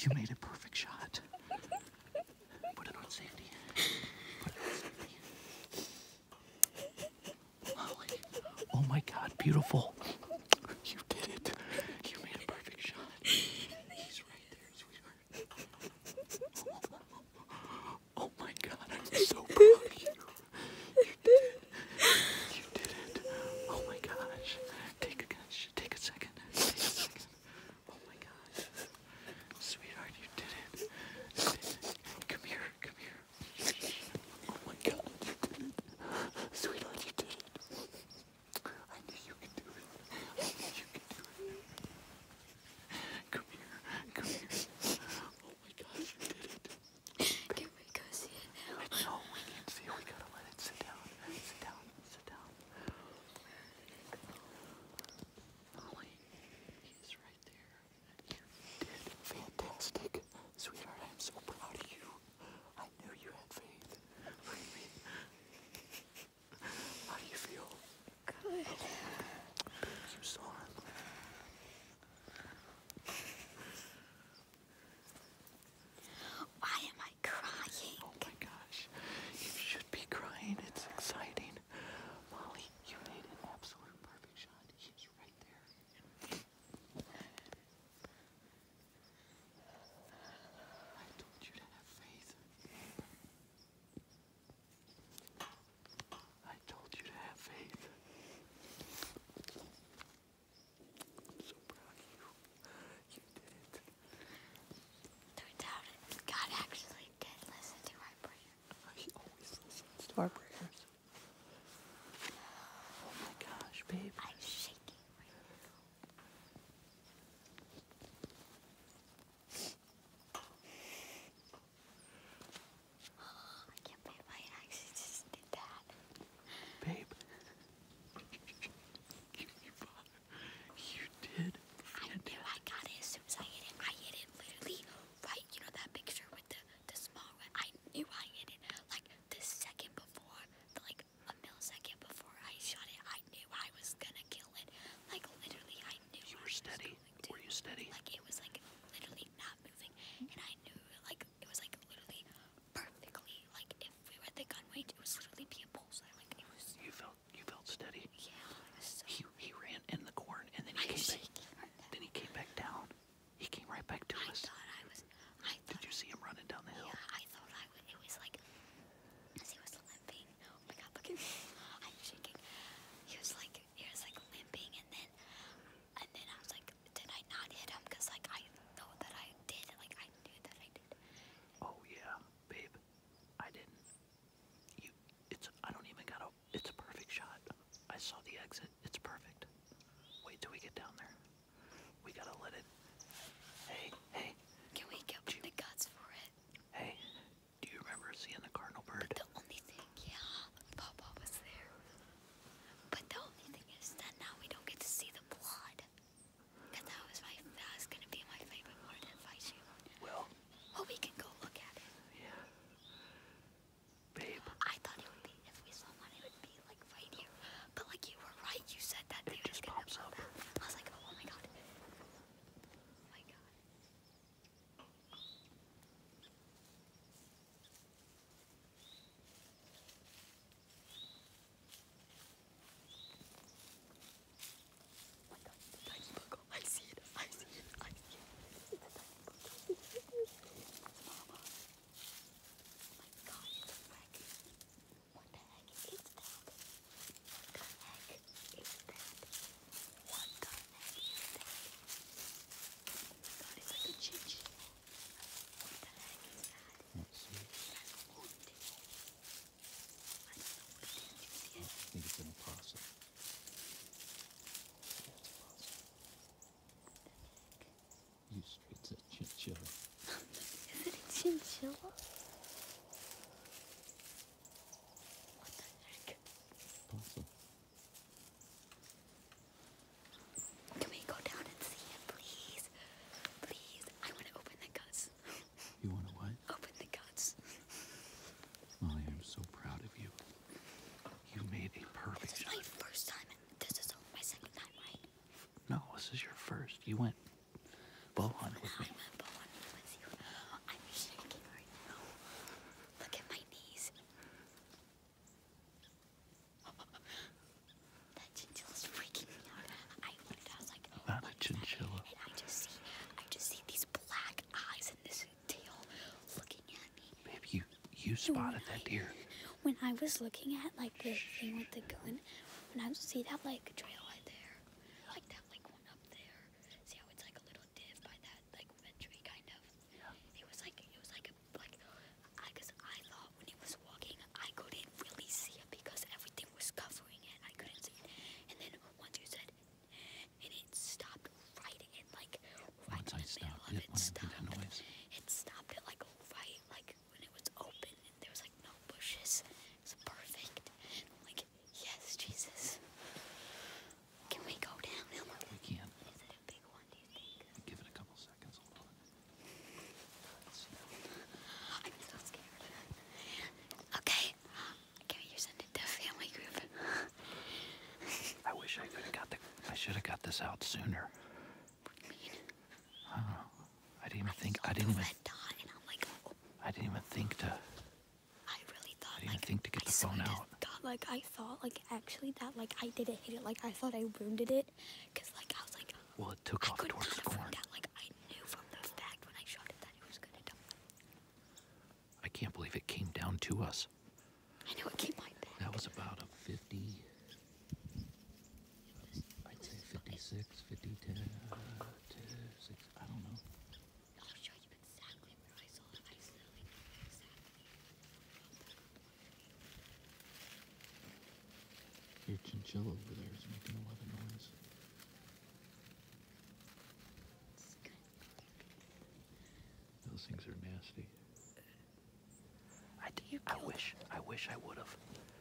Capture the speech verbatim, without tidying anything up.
You made a perfect shot. Put it on safety. Put it on safety. Molly. Oh my God, beautiful. You did it. You made a perfect shot. He's right there, sweetheart. Oh my God, I'm so proud of you. You did it. You did it. Oh my gosh. Take a gosh. Take a second. Take a second. Oh my gosh. Sweetheart, you did it. You did it. Come here. Come here. Oh my God, you did it. Sweetheart, you did it. I knew you could do it. I knew you could do it. Come here. Come here. Oh my gosh, you did it. Can we go see it now? No, we can't see it. We gotta let it sit down. Sit down. Sit down. Molly, he's right there. You did fantastic. Sweetheart, I am so proud of you. I knew you had faith. Look at me. How do you feel? Good. You saw him. Why am I crying? Oh my gosh. You should be crying. It's exciting. Molly, you made an absolute perfect shot. He's right there. I told you to have faith. I told you to have faith. I'm so proud of you. You did it. Turns out God actually did listen to our prayer. He always listens to our prayers. Oh my gosh, babe. I'm shaking right now. I can't believe I actually just did that. Babe. You, you, you did. I knew I got it as soon as I hit it. I hit it literally right, you know that picture with the, the small one? I knew I hit it like the second before, like a millisecond before I shot it. I knew I was gonna kill it. Like literally I knew You I were was steady. going to. Were you steady? Like it was like literally not moving. And I knew like it was like literally perfectly, like if we were at the gun range, it was literally be a bullseye. Like it was, You felt you felt steady. yeah, it was so He he ran in the corn and then he I'm came back. shaking right now. Then he came back down. He came right back to I us. thought I was, I Did thought you see him running down the hill? Yeah, I thought I would. It was like, as he was limping. Oh my God, look at me. I'm shaking. He was like, he was like limping, and then, and then I was like, did I not hit him? Because like I know that I did. Like I knew that I did. Oh yeah, babe. I didn't. You. It's. I don't even gotta. It's a perfect shot. I saw the exit. It's perfect. Wait till we get down there. We gotta let it. Hey, hey, Can we get the guts for it? hey. Do you remember seeing the cardinal bird? The only thing, yeah, Papa was there. But the only thing is that now we don't get to see the blood. Cause that was my, that was gonna be my favorite part of fight shoot. Well, Well, we can go look at it. yeah. Babe. I thought it would be, if we saw one, it would be like right here. But like you were right, you said that It they were just gonna pops blow up. that. I was like, oh my God. Oh my God. Oh my God, the tiny buckle. I see it. I see it. I see it. It's a tiny buckle. Mama. Oh my God, it's a wreck. What the heck is that? What the heck is that? What the heck is that? Oh my God, it's like a chinchilla. What the heck is that? Let's see. That's wounded. I don't know what it is. Do you see it? I think it's an opossum. You straight said chinchilla. Is it a chinchilla? What the heck? Possum. Can we go down and see it, please? Please. I want to open the guts. You wanna what? Open the guts. Molly, I'm so proud of you. You made a perfect This is shot. my first time, and this is my second time, right? No, this is your first. You went bow hunt with I me. went bow hunting with you. spotted that deer. When I was looking at like the thing with the gun, when I see that like trail right there, like that like one up there. See how it's like a little div by that like red tree kind of. Yeah. It was like it was like a like I cause I thought when he was walking I couldn't really see it because everything was covering it. I couldn't see it. And then once you said, and it stopped right in like right Once in I the stopped middle of it, it. when I Stopped. made that noise. It stopped it like right like when it was open and there was like no bushes. It's perfect. I'm like, yes, Jesus. Can we go down? We can. Is it a big one, do you think? Give it a couple seconds. Hold on. Let's see. I'm so scared. Okay. Can you send it to family group? I wish I could have got the. I should have got this out sooner. What do you mean? I don't know. I didn't even think. Saw I didn't the even. red dot and I'm like, oh, I didn't even think to. I really thought I didn't like think to get I the phone swear to out. God, like I thought like actually that like I didn't hit it. Like I thought I wounded it, cause like I was like, Well, it took I off could towards not the have corn. freaked out. Like I knew from the fact when I shot it that it was gonna die. I can't believe it came down to us. I know it came my back. That was about a fifty. I'd say fifty-six, fifty, ten, uh, ten, six, I don't know. I'll show you exactly where I saw it. I literally knew exactly. Your chinchilla over there is making a lot of noise. It's good. Those things are nasty. I, You I killed wish, I wish I would have.